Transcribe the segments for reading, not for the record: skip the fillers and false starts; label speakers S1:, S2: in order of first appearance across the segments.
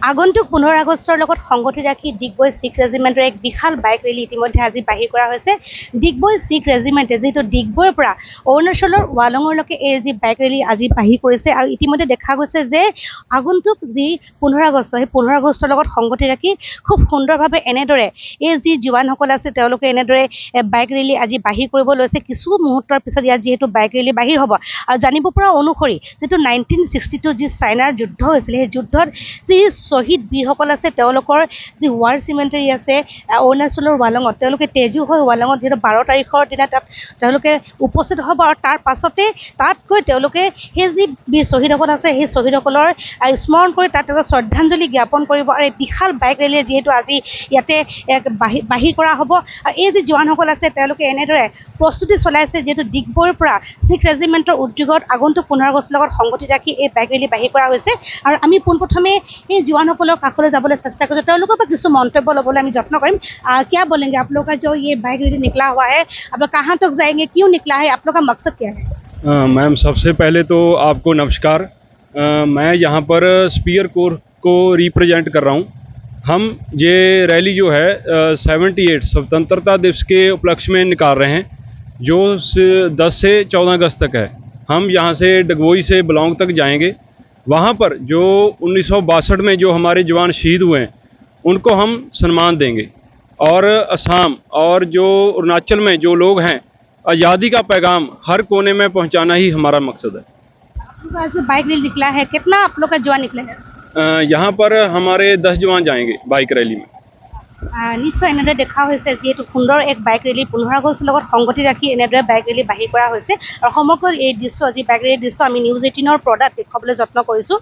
S1: আগন্তুক 15 আগষ্টৰ লগত সংগতি ৰাখি ডিগবৈ শিখ ৰেজিমেণ্টৰ এক বিশাল বাইক ৰেলী ইতিমধ্যে আজি বাহিৰ কৰা হৈছে। ডিগবৈ শিখ ৰেজিমেণ্টে যিহেতু ডিগবৈৰ পৰা অৰুণাচলৰ ৱালঙৰলৈকে এই যি বাইক ৰেলী আজি বাহিৰ কৰিছে আৰু ইতিমধ্যে দেখা গৈছে যে আগন্তুক যি 15 আগষ্ট সেই 15 আগষ্টৰ লগত সংগতি ৰাখি খুব সুন্দৰভাৱে এনেদৰে এই যি জোৱানসকল আছে তেওঁলোকে এনেদৰে বাইক ৰেলী আজি বাহিৰ কৰিব লৈছে। কিছু মুহূৰ্তৰ পিছত ইয়াত যিহেতু বাইক ৰেলী বাহিৰ হ'ব আৰু জানিব পৰা অনুসৰি যিটো 1962 যি চাইনাৰ যুদ্ধ হৈছিল সেই যুদ্ধত যি শ্বহীদ বীৰসকল আছে তেওঁলোকৰ যি ৱাৰ চিমেণ্টাৰী আছে অৰুণাচলৰ ৱালঙত তেওঁলোকে তেজু হৈ ৱালঙত যিহেতু 12 তাৰিখৰ দিনা তাত তেওঁলোকে উপস্থিত হ'ব আৰু তাৰ পাছতে তাত গৈ তেওঁলোকে সেই যি বীৰ শ্বহীদসকল আছে সেই শ্বহীদসকলৰ স্মৰণ কৰি তাত তেওঁলোকে শ্ৰদ্ধাঞ্জলি জ্ঞাপন কৰিব আৰু এই বিশাল বাইক ৰেলীয়ে যিহেতু আজি ইয়াতে বাহিৰ কৰা হ'ব আৰু এই যি জোৱানসকল আছে তেওঁলোকে এনেদৰে প্ৰস্তুতি চলাইছে যিহেতু ডিগবৈৰ পৰা শিখ ৰেজিমেণ্টৰ উদ্যোগত আগন্তুক 15 আগষ্টৰ লগত সংগতি ৰাখি এই বাইক ৰেলী বাহিৰ কৰা হৈছে আৰু আমি পোনপ্ৰথমে এই জোৱানসকলৰ কাষলৈ যাবলৈ চেষ্টা কৰিছোঁ তেওঁলোকৰ পৰা কিছু মন্তব্য ল'বলৈ আমি যত্ন কৰিম। क्या बोलेंगे आप लोग का जो ये बाइक रैली निकला हुआ है आप लोग कहाँ तक जाएंगे क्यों निकला है आप लोग का मकसद क्या है?
S2: मैम सबसे पहले तो आपको नमस्कार। मैं यहाँ पर स्पीयर कोर को रिप्रेजेंट कर रहा हूँ। हम ये रैली जो है 78 स्वतंत्रता दिवस के उपलक्ष्य में निकाल रहे हैं जो 10 से 14 अगस्त तक है। हम यहाँ से डगवोई से बलौंग तक जाएंगे। वहाँ पर जो 1962 में जो हमारे जवान शहीद हुए हैं उनको हम सम्मान देंगे और असम और जो अरुणाचल में जो लोग हैं आज़ादी का पैगाम हर कोने में पहुँचाना ही हमारा मकसद है।
S1: आज बाइक रैली निकला है कितना आप लोग का जवान निकले हैं?
S2: यहाँ पर हमारे 10 जवान जाएंगे बाइक रैली में।
S1: নিশ্চয় এনেদৰে দেখা হৈছে যিহেতু সুন্দৰ এক বাইক ৰেলী 15 আগষ্টৰ লগত সংগতি ৰাখি এনেদৰে বাইক ৰেলী বাহিৰ কৰা হৈছে আৰু সমগ্ৰ এই দৃশ্য যি বাইক ৰেলীৰ দৃশ্য আমি নিউজ 18ৰ পৰ্দাত দেখুৱাবলৈ যত্ন কৰিছোঁ।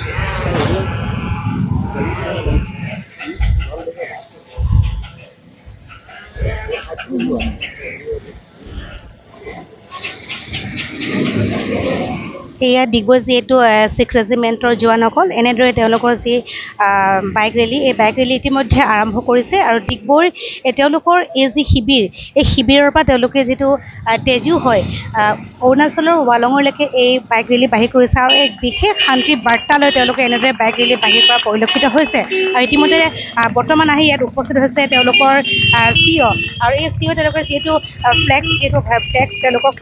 S1: এয়া ডিগবৈ যিহেতু শিখ ৰেজিমেণ্টৰ জোৱানসকল এনেদৰে তেওঁলোকৰ যি বাইক ৰেলী এই বাইক ৰেলী ইতিমধ্যে আৰম্ভ কৰিছে আৰু ডিগবৈৰ তেওঁলোকৰ এই যি শিবিৰ এই শিবিৰৰ পৰা তেওঁলোকে যিটো তেজু হয় অৰুণাচলৰ ৱালঙৰলৈকে এই বাইক ৰেলী বাহিৰ কৰিছে আৰু এক বিশেষ শান্তি বাৰ্তা লৈ তেওঁলোকে এনেদৰে বাইক ৰেলী বাহিৰ কৰা পৰিলক্ষিত হৈছে আৰু ইতিমধ্যে বৰ্তমান আহি ইয়াত উপস্থিত হৈছে তেওঁলোকৰ CEO আৰু এই CEO তেওঁলোকে যিহেতু ফ্লেগ তেওঁলোকক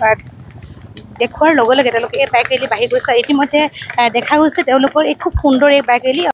S1: দেখুৱাৰ লগে লগে তেওঁলোকে এই বাইক ৰেলী বাহিৰ কৰিছে। ইতিমধ্যে দেখা গৈছে তেওঁলোকৰ এই খুব সুন্দৰ এই বাইক ৰেলী